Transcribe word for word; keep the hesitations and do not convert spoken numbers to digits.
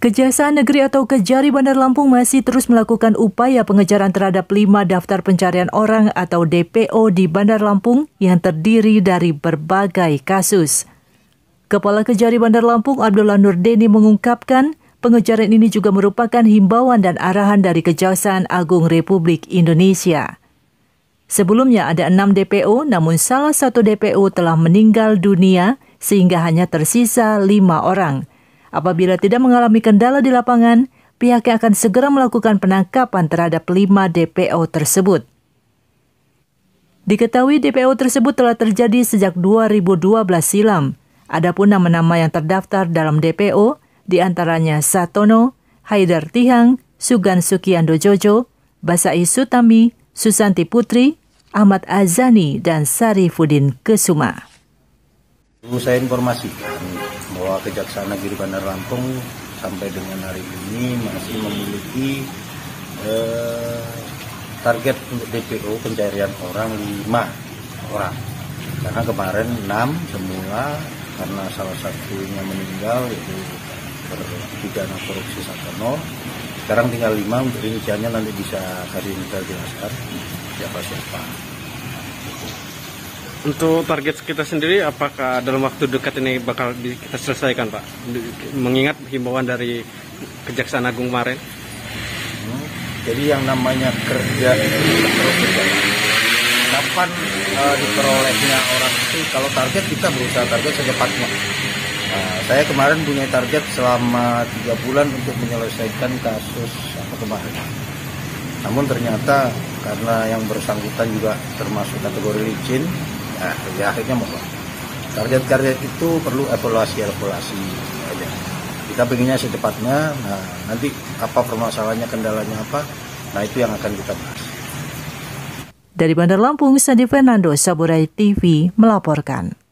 Kejaksaan Negeri atau Kejari Bandar Lampung masih terus melakukan upaya pengejaran terhadap lima daftar pencarian orang atau D P O di Bandar Lampung yang terdiri dari berbagai kasus. Kepala Kejari Bandar Lampung Abdullah Nurdeni mengungkapkan pengejaran ini juga merupakan himbauan dan arahan dari Kejaksaan Agung Republik Indonesia. Sebelumnya ada enam D P O, namun salah satu D P O telah meninggal dunia sehingga hanya tersisa lima orang. Apabila tidak mengalami kendala di lapangan, pihaknya akan segera melakukan penangkapan terhadap lima D P O tersebut. Diketahui D P O tersebut telah terjadi sejak dua ribu dua belas silam. Adapun nama-nama yang terdaftar dalam D P O, diantaranya Satono, Haidar Tihang, Sugan Sukiando Jojo, Basai Sutami, Susanti Putri, Ahmad Azani, dan Sarifudin Kesuma. Saya informasi bahwa Kejaksaan Negeri Bandar Lampung sampai dengan hari ini masih memiliki eh, target untuk D P O pencarian orang lima orang. Karena kemarin enam semula karena salah satunya meninggal yaitu terpidana korupsi Satono. Sekarang tinggal lima, untuk rinciannya nanti bisa Kadin jelaskan siapa-siapa. Untuk target kita sendiri, apakah dalam waktu dekat ini bakal kita selesaikan, Pak? Mengingat himbauan dari Kejaksaan Agung kemarin. Hmm, jadi yang namanya kerja itu terus berjalan. Kapan uh, diperolehnya orang itu? Kalau target kita berusaha target secepatnya. Nah, saya kemarin punya target selama tiga bulan untuk menyelesaikan kasus apa kemarin. Namun ternyata karena yang bersangkutan juga termasuk kategori licin. Nah, ya akhirnya mohon. Target-target itu perlu evaluasi-evaluasi aja. Kita pengennya secepatnya. Nah, nanti apa permasalahannya, kendalanya apa? Nah, itu yang akan kita bahas. Dari Bandar Lampung, Sandi Fernando, Saburai T V melaporkan.